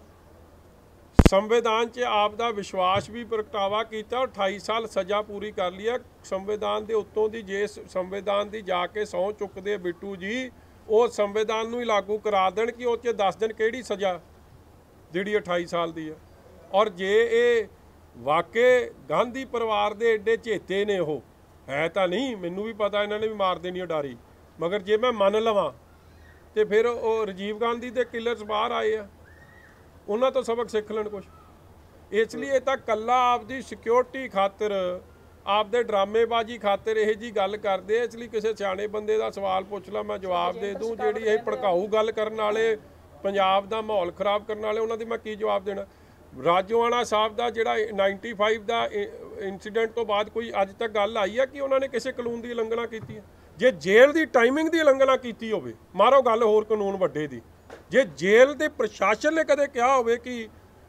ਸੰਵਿਧਾਨ 'ਚ ਆਪ ਦਾ ਵਿਸ਼ਵਾਸ ਵੀ ਪ੍ਰਗਟਾਵਾ ਕੀਤਾ, ਔਰ 28 ਸਾਲ ਸਜ਼ਾ ਪੂਰੀ ਕਰ ਲਈ ਹੈ ਸੰਵਿਧਾਨ ਦੇ ਉੱਤੋਂ ਦੀ। ਜੇ ਸੰਵਿਧਾਨ ਦੀ ਜਾ ਕੇ ਸਹੁੰ ਚੁੱਕਦੇ ਬਿੱਟੂ ਜੀ, ਉਹ ਸੰਵਿਧਾਨ ਨੂੰ ਹੀ ਲਾਗੂ ਕਰਾ ਦੇਣ ਕਿ ਉਹ 'ਚ ਦੱਸ ਦੇਣ ਕਿਹੜੀ ਸਜ਼ਾ ਜਿਹੜੀ 28 ਸਾਲ ਦੀ ਹੈ। ਔਰ ਜੇ ਇਹ ਵਾਕਈ ਗਾਂਧੀ ਪਰਿਵਾਰ ਦੇ ਐਡੇ ਚੇਤੇ ਨੇ, ਉਹ ਹੈ ਤਾਂ ਨਹੀਂ, ਮੈਨੂੰ ਵੀ ਪਤਾ ਇਹਨਾਂ ਨੇ ਵੀ ਮਾਰ ਦੇਣੀ ਉਡਾਰੀ, ਮਗਰ ਜੇ ਮੈਂ ਮੰਨ ਲਵਾਂ ਤੇ ਫਿਰ ਉਹ ਰਾਜੀਵ ਗਾਂਧੀ ਦੇ ਕਿਲਰਸ ਬਾਹਰ ਆਏ ਆ, ਉਹਨਾਂ ਤੋਂ ਸਬਕ ਸਿੱਖ ਲੈਣ ਕੁਛ। ਇਸ ਲਈ ਇਹ ਤਾਂ ਕੱਲਾ ਆਪਦੀ ਸਿਕਿਉਰਿਟੀ ਖਾਤਰ, ਆਪਦੇ ਡਰਾਮੇਬਾਜ਼ੀ ਖਾਤਰ ਇਹ ਜੀ ਗੱਲ ਕਰਦੇ। ਇਸ ਲਈ ਕਿਸੇ ਸਿਆਣੇ ਬੰਦੇ ਦਾ ਸਵਾਲ ਪੁੱਛ ਲਾ, ਮੈਂ ਜਵਾਬ ਦੇ ਦੂੰ। ਜਿਹੜੀ ਇਹ ਭੜਕਾਊ ਗੱਲ ਕਰਨ ਵਾਲੇ, ਪੰਜਾਬ ਦਾ ਮਾਹੌਲ ਖਰਾਬ ਕਰਨ ਵਾਲੇ, ਉਹਨਾਂ ਦੀ ਮੈਂ ਕੀ ਜਵਾਬ ਦੇਣਾ? ਰਾਜੋਆਣਾ ਸਾਹਿਬ ਦਾ ਜਿਹੜਾ 95 ਦਾ ਇਨਸੀਡੈਂਟ ਤੋਂ ਬਾਅਦ ਕੋਈ ਅੱਜ ਤੱਕ ਗੱਲ ਆਈ ਹੈ ਕਿ ਉਹਨਾਂ ਨੇ ਕਿਸੇ ਕਾਨੂੰਨ ਦੀ ਉਲੰਘਣਾ ਕੀਤੀ ਹੈ? ਜੇ ਜੇਲ੍ਹ ਦੀ ਟਾਈਮਿੰਗ ਦੀ ਉਲੰਘਣਾ ਕੀਤੀ ਹੋਵੇ, ਮਾਰੋ ਗੱਲ ਹੋਰ ਕਾਨੂੰਨ ਵੱਡੇ ਦੀ। ਜੇ ਜੇਲ੍ਹ ਦੇ ਪ੍ਰਸ਼ਾਸਨ ਨੇ ਕਦੇ ਕਿਹਾ ਹੋਵੇ ਕਿ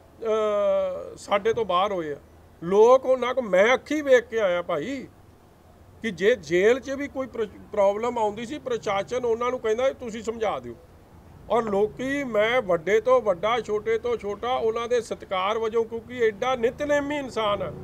ਸਾਡੇ ਤੋਂ ਬਾਹਰ ਹੋਏ ਆ ਲੋਕ, ਉਹਨਾਂ ਕੋਲ ਮੈਂ ਅੱਖੀ ਵੇਖ ਕੇ ਆਇਆ ਭਾਈ ਕਿ ਜੇ ਜੇਲ੍ਹ 'ਚ ਵੀ ਕੋਈ ਪ੍ਰੋਬਲਮ ਆਉਂਦੀ ਸੀ, ਪ੍ਰਸ਼ਾਸਨ ਉਹਨਾਂ ਨੂੰ ਕਹਿੰਦਾ ਤੁਸੀਂ ਸਮਝਾ ਦਿਓ। ਔਰ ਲੋਕੀ, ਮੈਂ ਵੱਡੇ ਤੋਂ ਵੱਡਾ, ਛੋਟੇ ਤੋਂ ਛੋਟਾ, ਉਹਨਾਂ ਦੇ ਸਤਿਕਾਰ ਵਜੋਂ, ਕਿਉਂਕਿ ਐਡਾ ਨਿਤਨੇਮੀ ਇਨਸਾਨ ਹੈ,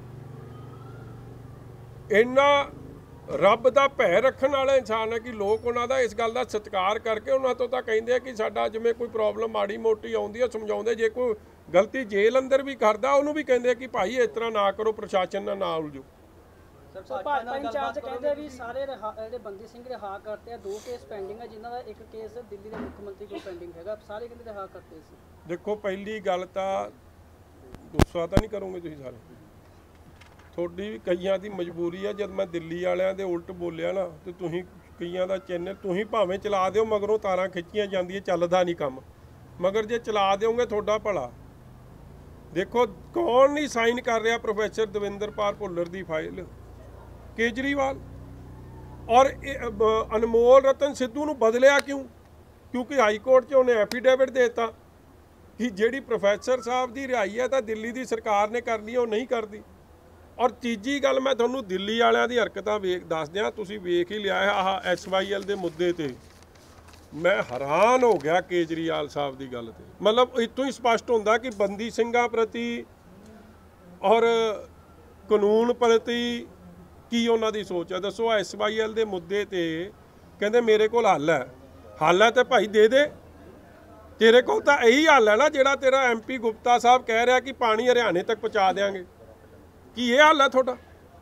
ਇੰਨਾ ਰੱਬ ਦਾ ਭੈ ਰੱਖਣ ਵਾਲਾ ਇਨਸਾਨ ਹੈ ਕਿ ਲੋਕ ਉਹਨਾਂ ਦਾ ਇਸ ਗੱਲ ਦਾ ਸਤਿਕਾਰ ਕਰਕੇ ਉਹਨਾਂ ਤੋਂ ਤਾਂ ਕਹਿੰਦੇ ਆ ਕਿ ਸਾਡਾ ਜਿਵੇਂ ਕੋਈ ਪ੍ਰੋਬਲਮ ਮਾੜੀ ਮੋਟੀ ਆਉਂਦੀ ਹੈ ਸਮਝਾਉਂਦੇ। ਜੇ ਕੋਈ ਗਲਤੀ ਜੇਲ੍ਹ ਅੰਦਰ ਵੀ ਕਰਦਾ, ਉਹਨੂੰ ਵੀ ਕਹਿੰਦੇ ਕਿ ਭਾਈ ਇਸ ਤਰ੍ਹਾਂ ਨਾ ਕਰੋ, ਪ੍ਰਸ਼ਾਸਨ ਨਾਲ ਨਾ ਉਲਝੋ। ਸਰ ਭਾਜਪਾ ਇੰਚਾਰਜ ਕਹਿੰਦੇ ਵੀ ਸਾਰੇ ਜਿਹੜੇ ਬੰਦੀ ਸਿੰਘ ਰਿਹਾ ਕਰਤੇ ਆ, 2 ਕੇਸ ਪੈਂਡਿੰਗ ਹੈ, ਜਿਨ੍ਹਾਂ ਦਾ ਇੱਕ ਕੇਸ ਦਿੱਲੀ ਦੇ ਮੁੱਖ ਮੰਤਰੀ ਕੋਲ ਪੈਂਡਿੰਗ ਹੈਗਾ, ਸਾਰੇ ਕਹਿੰਦੇ ਰਿਹਾ ਕਰਤੇ ਸੀ। ਦੇਖੋ, ਪਹਿਲੀ ਗੱਲ ਤਾਂ ਗੁੱਸਾ ਤਾਂ ਨਹੀਂ ਕਰੋਗੇ ਤੁਸੀਂ ਸਾਰੇ, ਤੁਹਾਡੀ ਵੀ ਕਈਆਂ ਦੀ ਮਜਬੂਰੀ ਹੈ। ਜਦ ਮੈਂ ਦਿੱਲੀ ਵਾਲਿਆਂ ਦੇ ਉਲਟ ਬੋਲਿਆ ਨਾ, ਤੇ ਤੁਸੀਂ ਕਈਆਂ ਦਾ ਚੈਨਲ ਤੁਸੀਂ ਭਾਵੇਂ ਚਲਾ ਦਿਓ, ਮਗਰੋਂ ਤਾਰਾਂ ਖਿੱਚੀਆਂ ਜਾਂਦੀਆਂ, ਚੱਲਦਾ ਨਹੀਂ ਕੰਮ। ਮਗਰ ਜੇ ਚਲਾ ਦਿਓਗੇ ਤੁਹਾਡਾ ਭਲਾ। ਦੇਖੋ, ਕੌਣ ਨਹੀਂ ਸਾਈਨ ਕਰ ਰਿਹਾ ਪ੍ਰੋਫੈਸਰ ਦਵਿੰਦਰਪਾਲ ਭੁੱਲਰ ਦੀ ਫਾਈਲ? ਕੇਜਰੀਵਾਲ। ਔਰ ਅਨਮੋਲ ਰਤਨ ਸਿੱਧੂ ਨੂੰ ਬਦਲਿਆ ਕਿਉਂ? ਕਿਉਂਕਿ ਹਾਈ ਕੋਰਟ 'ਚ ਉਹਨੇ ਐਫੀਡੇਵਿਟ ਦੇ ਦਿੱਤਾ ਕਿ ਜਿਹੜੀ ਪ੍ਰੋਫੈਸਰ ਸਾਹਿਬ ਦੀ ਰਿਹਾਈ ਹੈ ਤਾਂ ਦਿੱਲੀ ਦੀ ਸਰਕਾਰ ਨੇ ਕਰਨੀ, ਉਹ ਨਹੀਂ ਕਰਦੀ। ਔਰ ਤੀਜੀ ਗੱਲ, ਮੈਂ ਤੁਹਾਨੂੰ ਦਿੱਲੀ ਵਾਲਿਆਂ ਦੀ ਹਰਕਤਾਂ ਦੱਸ ਦਿਆਂ, ਤੁਸੀਂ ਵੇਖ ਹੀ ਲਿਆ ਹੈ। ਆਹ SYL ਦੇ ਮੁੱਦੇ ਤੇ ਮੈਂ ਹੈਰਾਨ ਹੋ ਗਿਆ ਕੇਜਰੀਵਾਲ ਸਾਹਿਬ ਦੀ ਗੱਲ ਤੇ। ਮਤਲਬ ਇੱਥੋਂ ਹੀ ਸਪਸ਼ਟ ਹੁੰਦਾ ਕਿ ਬੰਦੀ ਸਿੰਘਾਂ ਪ੍ਰਤੀ ਔਰ ਕਾਨੂੰਨ ਪ੍ਰਤੀ ਕੀ ਉਹਨਾਂ ਦੀ ਸੋਚ ਹੈ। ਦੱਸੋ, SYL ਦੇ ਮੁੱਦੇ ਤੇ ਕਹਿੰਦੇ ਮੇਰੇ ਕੋਲ ਹੱਲ ਹੈ ਤੇ ਭਾਈ ਦੇ ਦੇ। ਤੇਰੇ ਕੋਲ ਤਾਂ ਇਹੀ ਹੱਲ ਹੈ ਨਾ ਜਿਹੜਾ ਤੇਰਾ MP ਗੁਪਤਾ ਸਾਹਿਬ ਕਹਿ ਰਿਹਾ ਕਿ ਪਾਣੀ ਹਰਿਆਣੇ ਤੱਕ ਪਹੁੰਚਾ ਦੇਵਾਂਗੇ। ਕੀ ਇਹ ਹੱਲ ਹੈ ਤੁਹਾਡਾ?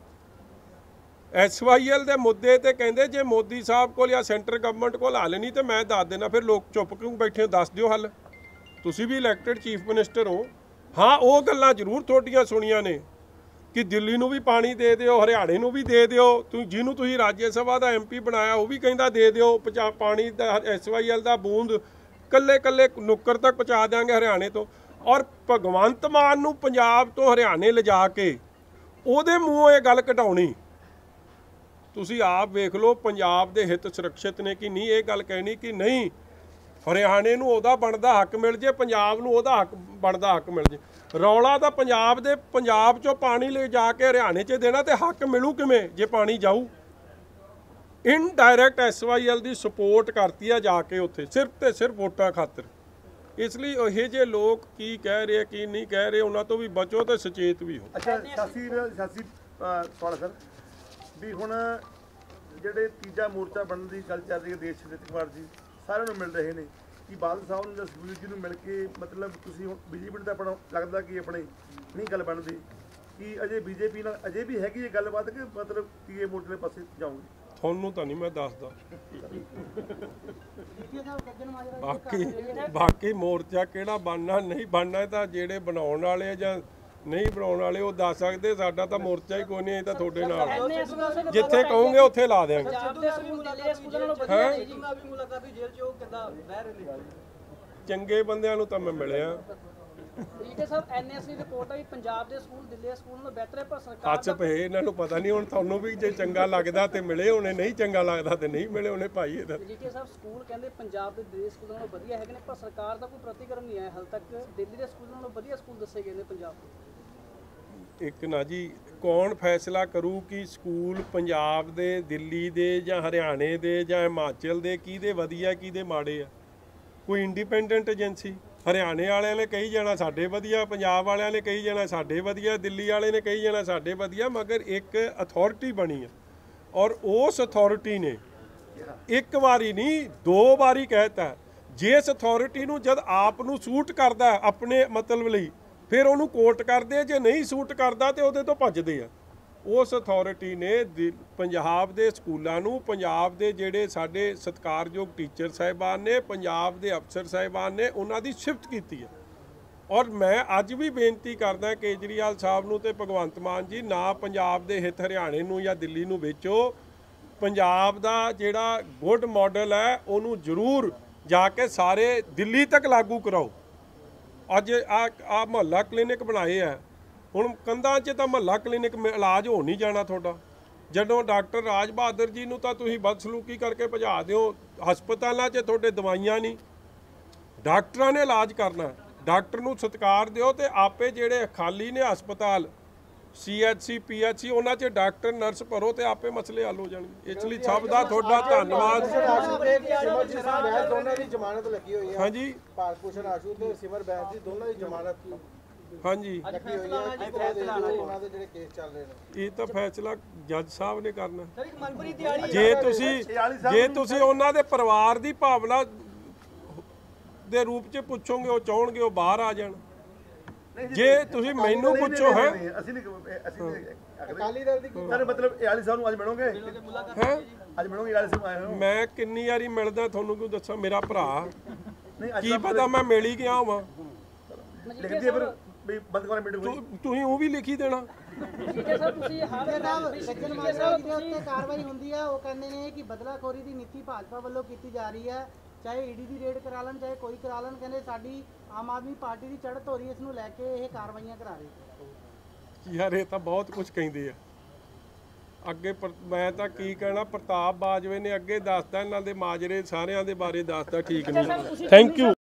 SYL ਦੇ ਮੁੱਦੇ ਤੇ ਕਹਿੰਦੇ ਜੇ ਮੋਦੀ ਸਾਹਿਬ ਕੋਲ ਜਾਂ ਸੈਂਟਰ ਗਵਰਨਮੈਂਟ ਕੋਲ ਹੱਲ ਨਹੀਂ ਤੇ ਮੈਂ ਦੱਸ ਦੇਣਾ। ਫਿਰ ਲੋਕ ਚੁੱਪ ਕਿਉਂ ਬੈਠੇ? ਦੱਸ ਦਿਓ ਹੱਲ। ਤੁਸੀਂ ਵੀ ਇਲੈਕਟਡ ਚੀਫ ਮਿਨਿਸਟਰ ਹੋ। ਹਾਂ, ਉਹ ਗੱਲਾਂ ਜ਼ਰੂਰ ਤੁਹਾਡੀਆਂ ਸੁਣੀਆਂ ਨੇ ਕਿ ਦਿੱਲੀ ਨੂੰ ਵੀ ਪਾਣੀ ਦੇ ਦਿਓ, ਹਰਿਆਣੇ ਨੂੰ ਵੀ ਦੇ ਦਿਓ। ਜਿਹਨੂੰ ਤੁਸੀਂ ਰਾਜ ਸਭਾ ਦਾ MP ਬਣਾਇਆ ਉਹ ਵੀ ਕਹਿੰਦਾ ਦੇ ਦਿਓ ਪਾਣੀ ਦਾ, SYL ਦਾ ਬੂੰਦ ਕੱਲੇ ਨੁੱਕਰ ਤੱਕ ਪਹੁੰਚਾ ਦਿਆਂਗੇ ਹਰਿਆਣੇ ਤੋਂ। ਔਰ ਭਗਵੰਤ ਮਾਨ ਨੂੰ ਪੰਜਾਬ ਤੋਂ ਹਰਿਆਣੇ ਲਿਜਾ ਕੇ ਉਹਦੇ ਮੂੰਹੋਂ ਇਹ ਗੱਲ ਘਟਾਉਣੀ। ਤੁਸੀਂ ਆਪ ਵੇਖ ਲਓ ਪੰਜਾਬ ਦੇ ਹਿੱਤ ਸੁਰੱਖਿਅਤ ਨੇ ਕਿ ਨਹੀਂ। ਇਹ ਗੱਲ ਕਹਿਣੀ ਕਿ ਨਹੀਂ ਹਰਿਆਣੇ ਨੂੰ ਉਹਦਾ ਬਣਦਾ ਹੱਕ ਮਿਲ ਜੇ, ਪੰਜਾਬ ਨੂੰ ਉਹਦਾ ਬਣਦਾ ਹੱਕ ਮਿਲ ਜੇ। ਰੌਲਾ ਤਾਂ ਪੰਜਾਬ ਚੋਂ ਪਾਣੀ ਲੈ ਜਾ ਕੇ ਹਰਿਆਣੇ 'ਚ ਦੇਣਾ, ਤੇ ਹੱਕ ਮਿਲੂ ਕਿਵੇਂ ਜੇ ਪਾਣੀ ਜਾਊ? ਇਨਡਾਇਰੈਕਟ SYL ਦੀ ਸਪੋਰਟ ਕਰਤੀ ਆ ਜਾ ਕੇ ਉੱਥੇ, ਸਿਰਫ ਤੇ ਸਿਰਫ ਵੋਟਾਂ ਖਾਤਰ। ਇਸ ਲਈ ਇਹ ਜੇ ਲੋਕ ਕੀ ਕਹਿ ਰਹੇ ਕੀ ਨਹੀਂ ਕਹਿ ਰਹੇ, ਉਹਨਾਂ ਤੋਂ ਵੀ ਬਚੋ ਤੇ ਸੁਚੇਤ ਵੀ ਹੋ। ਅੱਛਾ, ਸਿਆਸੀ ਸਵਾਲ ਸਰ, ਵੀ ਹੁਣ ਜਿਹੜੇ ਤੀਜਾ ਮੋਰਚਾ ਬਣਨ ਦੀ ਗੱਲ ਚੱਲ ਰਹੀ ਹੈ ਦੇਸ਼ ਦੇ ਕੁਮਾਰ ਜੀ ਸਾਰਿਆਂ ਨੂੰ ਮਿਲ ਰਹੇ ਨੇ ਕਿ ਬਾਦਲ ਸਾਹਿਬ ਨੂੰ ਜਾਂ ਸੁਖਬੀਰ ਜੀ ਨੂੰ ਮਿਲ ਕੇ ਮਤਲਬ ਤੁਸੀਂ ਹੁਣ ਬੀਜੇਪੀ ਦਾ ਆਪਣਾ ਲੱਗਦਾ ਕਿ ਆਪਣੇ ਨਹੀਂ ਗੱਲ ਬਣਦੀ ਕਿ ਅਜੇ ਬੀਜੇਪੀ ਨਾਲ ਅਜੇ ਵੀ ਹੈਗੀ ਇਹ ਗੱਲਬਾਤ ਕਿ ਮਤਲਬ ਤੀਏ ਮੋਰਚੇ ਦੇ ਪਾਸੇ ਜਾਓਗੇ? ਤੁਹਾਨੂੰ ਤਾਂ ਨਹੀਂ ਮੈਂ ਦੱਸਦਾ। ਬਾਕੀ ਮੋਰਚਾ ਕਿਹੜਾ ਬਣਨਾ ਨਹੀਂ ਬਣਨਾ ਤਾਂ ਜਿਹੜੇ ਬਣਾਉਣ ਵਾਲੇ ਜਾਂ ਨਹੀਂ ਬਣਾਉਣ ਵਾਲੇ ਉਹ ਦੱਸ ਸਕਦੇ। ਸਾਡਾ ਤਾਂ ਮੋਰਚਾ ਹੀ ਕੋਈ ਨਹੀਂ, ਇਹ ਤਾਂ ਤੁਹਾਡੇ ਨਾਲ ਜਿੱਥੇ ਕਹੋਗੇ ਉੱਥੇ ਲਾ ਦਿਆਂਗੇ। ਚੰਗੇ ਬੰਦਿਆਂ ਨੂੰ ਤਾਂ ਮੈਂ ਮਿਲਿਆ। ਡੀਕੇ ਸਾਹਿਬ ਐਨਐਸਸੀ ਰਿਪੋਰਟ ਆ ਵੀ ਪੰਜਾਬ ਦੇ ਸਕੂਲ ਦਿੱਲੀ ਦੇ ਸਕੂਲ ਨਾਲੋਂ ਬਿਹਤਰ ਹੈ, ਪਰ ਸਰਕਾਰ ਹੱਥ ਪਏ ਇਹਨਾਂ ਨੂੰ ਪਤਾ ਨਹੀਂ। ਹੁਣ ਤੁਹਾਨੂੰ ਵੀ ਜੇ ਚੰਗਾ ਲੱਗਦਾ ਤੇ ਮਿਲੇ ਹੋਣੇ, ਨਹੀਂ ਚੰਗਾ ਲੱਗਦਾ ਤੇ ਨਹੀਂ ਮਿਲੇ ਹੋਣੇ ਭਾਈ। ਇਹਦਾ ਡੀਕੇ ਸਾਹਿਬ ਸਕੂਲ ਕਹਿੰਦੇ ਪੰਜਾਬ ਦੇ ਦਿੱਲੀ ਸਕੂਲਾਂ ਨਾਲੋਂ ਵਧੀਆ ਹੈਗੇ ਨੇ, ਪਰ ਸਰਕਾਰ ਦਾ ਕੋਈ ਪ੍ਰਤੀਕਰਮ ਨਹੀਂ ਆਇਆ ਹਾਲ ਤੱਕ। ਦਿੱਲੀ ਦੇ ਸਕੂਲਾਂ ਨਾਲੋਂ ਵਧੀਆ ਸਕੂਲ ਦੱਸੇ ਗਏ ਨੇ ਪੰਜਾਬ ਦੇ। ਇੱਕ ਨਾ ਜੀ, ਕੌਣ ਫੈਸਲਾ ਕਰੂ ਕਿ ਸਕੂਲ ਪੰਜਾਬ ਦੇ, ਦਿੱਲੀ ਦੇ ਜਾਂ ਹਰਿਆਣੇ ਦੇ ਜਾਂ ਹਿਮਾਚਲ ਦੇ ਕਿਹਦੇ ਵਧੀਆ ਕਿਹਦੇ ਮਾੜੇ ਆ? ਕੋਈ ਇੰਡੀਪੈਂਡੈਂਟ ਏਜੰਸੀ? ਹਰਿਆਣੇ ਵਾਲਿਆਂ ਨੇ ਕਹੀ ਜਾਣਾ ਸਾਡੇ ਵਧੀਆ, ਪੰਜਾਬ ਵਾਲਿਆਂ ਨੇ ਕਹੀ ਜਾਣਾ ਸਾਡੇ ਵਧੀਆ, ਦਿੱਲੀ ਵਾਲੇ ਨੇ ਕਹੀ ਜਾਣਾ ਸਾਡੇ ਵਧੀਆ, ਮਗਰ ਇੱਕ ਅਥਾਰਟੀ ਬਣੀ ਆ ਔਰ ਉਸ ਅਥਾਰਟੀ ਨੇ ਇੱਕ ਵਾਰੀ ਨਹੀਂ 2 ਵਾਰੀ ਕਹਿਤਾ ਜਿਸ ਅਥਾਰਟੀ ਨੂੰ ਜਦ ਆਪ ਨੂੰ ਸੂਟ ਕਰਦਾ ਆਪਣੇ ਮਤਲਬ ਲਈ ਫਿਰ ਉਹਨੂੰ ਕੋਰਟ ਕਰਦੇ, ਜੇ ਨਹੀਂ ਸੂਟ ਕਰਦਾ ਤੇ ਉਹਦੇ ਤੋਂ ਭੱਜਦੇ ਆ। ਉਸ ਅਥਾਰਟੀ ਨੇ ਪੰਜਾਬ ਦੇ ਸਕੂਲਾਂ ਨੂੰ, ਪੰਜਾਬ ਦੇ ਜਿਹੜੇ ਸਾਡੇ ਸਤਿਕਾਰਯੋਗ ਟੀਚਰ ਸਾਹਿਬਾਨ ਨੇ, ਪੰਜਾਬ ਦੇ ਅਫਸਰ ਸਾਹਿਬਾਨ ਨੇ, ਉਹਨਾਂ ਦੀ ਸਿਫਤ ਕੀਤੀ ਹੈ। ਔਰ ਮੈਂ ਅੱਜ ਵੀ ਬੇਨਤੀ ਕਰਦਾ ਕੇਜਰੀਵਾਲ ਸਾਹਿਬ ਨੂੰ ਤੇ ਭਗਵੰਤ ਮਾਨ ਜੀ, ਨਾ ਪੰਜਾਬ ਦੇ ਹਿੱਤ ਹਰਿਆਣੇ ਨੂੰ ਜਾਂ ਦਿੱਲੀ ਨੂੰ ਵੇਚੋ। ਪੰਜਾਬ ਦਾ ਜਿਹੜਾ ਗੁੱਡ ਮਾਡਲ ਹੈ ਉਹਨੂੰ ਜ਼ਰੂਰ ਜਾ ਕੇ ਸਾਰੇ ਦਿੱਲੀ ਤੱਕ ਲਾਗੂ ਕਰਾਓ। ਅੱਜ ਆ ਮੁਹੱਲਾ ਕਲੀਨਿਕ ਬਣਾਏ ਆ, ਹੁਣ ਕੰਧਾਂ 'ਚ ਤਾਂ ਮੁਹੱਲਾ ਕਲੀਨਿਕ ਇਲਾਜ ਹੋ ਨਹੀਂ ਜਾਣਾ ਤੁਹਾਡਾ। ਜਦੋਂ ਡਾਕਟਰ ਰਾਜ ਬਹਾਦਰ ਜੀ ਨੂੰ ਤਾਂ ਤੁਸੀਂ ਬਦਸਲੂਕੀ ਕਰਕੇ ਭਜਾ ਦਿਓ। ਹਸਪਤਾਲਾਂ 'ਚ ਤੁਹਾਡੇ ਦਵਾਈਆਂ ਨਹੀਂ, ਡਾਕਟਰਾਂ ਨੇ ਇਲਾਜ ਕਰਨਾ। ਡਾਕਟਰ ਨੂੰ ਸਤਿਕਾਰ ਦਿਓ ਤੇ ਆਪੇ ਜਿਹੜੇ ਖਾਲੀ ਨੇ ਹਸਪਤਾਲ CHC PHC ਉਹਨਾਂ 'ਚ ਡਾਕਟਰ ਨਰਸ ਭਰੋ ਤੇ ਆਪੇ ਮਸਲੇ ਹੱਲ ਹੋ ਜਾਣਗੇ। ਇਸ ਲਈ ਸਭ ਦਾ ਤੁਹਾਡਾ ਧੰਨਵਾਦ। ਦੋਨਾਂ ਦੀ ਜ਼ਮਾਨਤ ਲੱਗੀ ਹੋਈ ਹੈ। ਹਾਂਜੀ, ਭਾਰਤ ਭੂਸ਼ਣ ਆਸ਼ੂ ਤੇ ਸਿਮਰ ਬੈਂਸ ਦੀ ਦੋਨਾਂ ਦੀ ਜ਼ਮਾਨਤ ਹਾਂਜੀ, ਲੱਗੀ ਹੋਈ ਹੈ। ਉਹਨਾਂ ਦੇ ਜਿਹੜੇ ਕੇਸ ਚੱਲ ਰਹੇ ਨੇ ਇਹ ਤਾਂ ਫੈਸਲਾ ਜੱਜ ਸਾਹਿਬ ਨੇ ਕਰਨਾ। ਸਰ ਇੱਕ ਮਨਪ੍ਰੀਤ ਦਿਹਾੜੀ ਜੇ ਤੁਸੀਂ ਉਹਨਾਂ ਦੇ ਪਰਿਵਾਰ ਦੀ ਭਾਵਨਾ ਦੇ ਰੂਪ 'ਚ ਪੁੱਛੋਗੇ ਉਹ ਚਾਹਣਗੇ ਉਹ ਬਾਹਰ ਆ ਜਾਣ। ਜੇ ਤੁਸੀਂ ਮੈਨੂੰ ਪੁੱਛੋ ਹੈ ਅਸੀਂ ਅਕਾਲੀ ਦਲ ਦੀ ਸਰ ਮਤਲਬ ਆਲੀ ਸਾਹਿਬ ਨੂੰ ਅੱਜ ਮਿਲੋਗੇ? ਹੈ ਅੱਜ ਮਿਲੋਗੇ ਆਲੀ ਸਾਹਿਬ ਆਏ ਹੋ? ਮੈਂ ਕਿੰਨੀ ਵਾਰੀ ਮਿਲਦਾ ਤੁਹਾਨੂੰ ਕਿਉਂ ਦੱਸਾਂ, ਮੇਰਾ ਭਰਾ। ਨਹੀਂ ਅੱਜ ਕੀ ਪਤਾ ਮੈਂ ਮਿਲ ਹੀ ਗਿਆ ਹਾਂ। ਲਿਖਦੀ ਹੈ ਫਿਰ ਵੀ ਬੰਦ ਕਰਾਂ ਮੀਟਿੰਗ ਹੋਈ। ਤੁਸੀਂ ਉਹ ਵੀ ਲਿਖੀ ਦੇਣਾ। ਡੀਕੇ ਸਾਹਿਬ ਤੁਸੀਂ ਸੱਜਣ ਮਾਜਰਾ ਦੇ ਉੱਤੇ ਕਾਰਵਾਈ ਹੁੰਦੀ ਹੈ, ਉਹ ਕਹਿੰਦੇ ਨੇ ਕਿ ਬਦਲਾਖੋਰੀ ਦੀ ਨੀਤੀ ਭਾਜਪਾ ਵੱਲੋਂ ਕੀਤੀ ਜਾ ਰਹੀ ਹੈ, ਚਾਹੇ ਈਡੀ ਦੀ ਰੇਡ ਕਰਾ ਲੈਣ ਚਾਹੇ ਕੋਈ ਕਰਾ ਲੈਣ। ਕਹਿੰਦੇ ਸਾਡੀ ਆਮ ਆਦਮੀ ਪਾਰਟੀ ਦੀ ਚੜ੍ਹਤ ਹੋ ਰਹੀ ਹੈ, ਇਸ ਨੂੰ ਲੈ ਕੇ ਇਹ ਕਾਰਵਾਈਆਂ ਕਰਾ ਰਹੇ। ਯਾਰ ਇਹ ਤਾਂ ਬਹੁਤ ਕੁਝ ਕਹਿੰਦੇ ਆ ਅੱਗੇ। ਮੈਂ ਤਾਂ ਕੀ ਕਹਿਣਾ, ਪ੍ਰਤਾਪ ਬਾਜਵੇ ਨੇ ਅੱਗੇ ਦੱਸਦਾ ਇਹਨਾਂ ਦੇ ਮਾਜਰੇ ਸਾਰਿਆਂ ਦੇ ਬਾਰੇ ਦੱਸਦਾ। ਠੀਕ ਨਹੀਂ, ਥੈਂਕ ਯੂ।